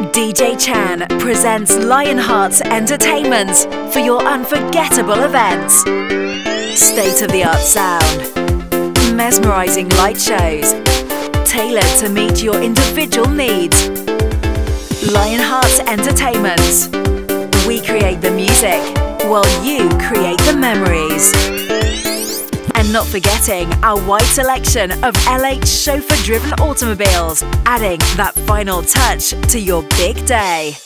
DJ Chan presents LionHearts Entertainments for your unforgettable events. State-of-the-art sound, mesmerizing light shows, tailored to meet your individual needs. LionHearts Entertainments. We create the music, while you create the memories. And not forgetting our wide selection of LH Chauffeured driven automobiles, adding that final touch to your big day.